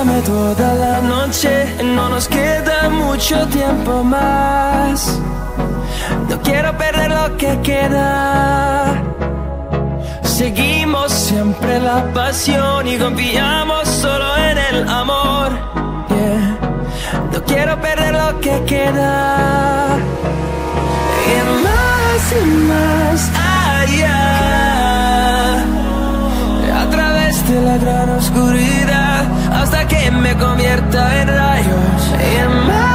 Dame toda la noche, no nos queda mucho tiempo más. No quiero perder lo que queda. Seguimos siempre la pasión y confiamos solo en el amor. Yeah. No quiero perder lo que queda. Y más allá, a través de la gran oscuridad, hasta que me convierta en rayos. Y más